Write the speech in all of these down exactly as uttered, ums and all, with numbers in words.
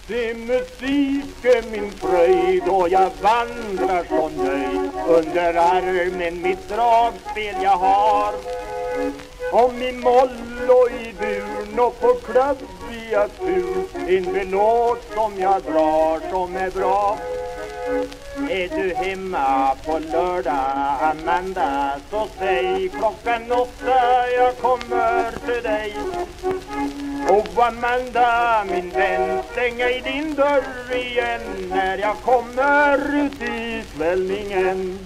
Det är musiken min fröjd och jag vandrar så nöjd. Under armen mitt dragspel jag har. Om i moll och i dur och på klubbiga tur. En belåt som jag drar som är bra. Är du hemma på lördag, Amanda, så säg klockan åtta jag kommer till dig. Och Amanda, min vän, stänga i din dörr igen när jag kommer ut i svällningen.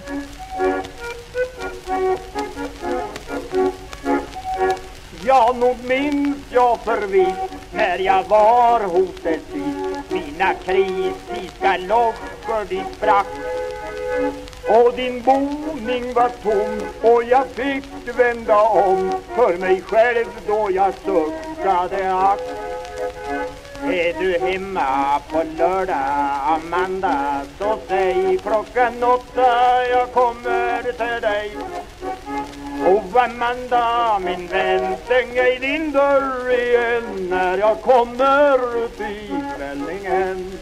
Ja, nog minns jag förvitt när jag var hos dig sist. Mina kritiska lockor de sprack. Och din boning var tom och jag fick vända om för mig själv då jag suckade ack. Är du hemma på lördag, Amanda, så säg klockan åtta jag kommer till dig. Och Amanda, min vän, stäng i din dörr igen när jag kommer ut i kvällningen.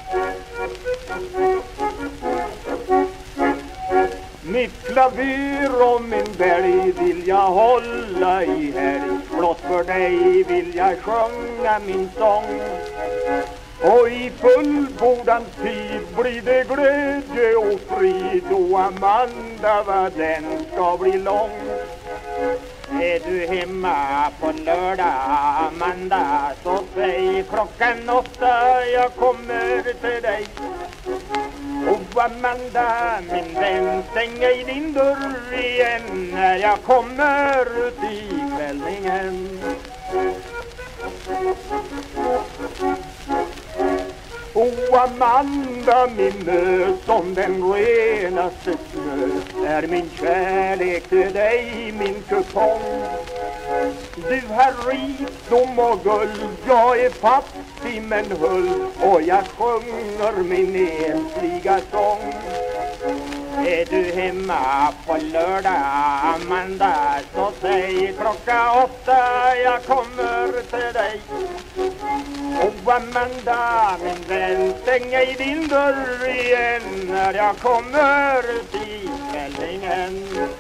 Mitt klaver och min berg vill jag hålla i helg. Blott för dig vill jag sjunga min sång. Och i fullbordan tid blir det glädje och frid. Och Amanda, vad den ska bli lång. Är du hemma på lördag, Amanda, så säg klockan åtta jag kommer till dig. Och Amanda, min vän, stäng i din dörr igen när jag kommer ut i kvällningen. Och Amanda, min mö, som den renaste snö, är min kärlek till dig, min kupong. Du har rikedom och guld, jag är fattig men hull, och jag sjunger min ensliga sång. Är du hemma på lördag, Amanda, så säg klockan åtta jag kommer till dig. Och Amanda, min vän, stäng i din dörr igen när jag kommer till kvällningen.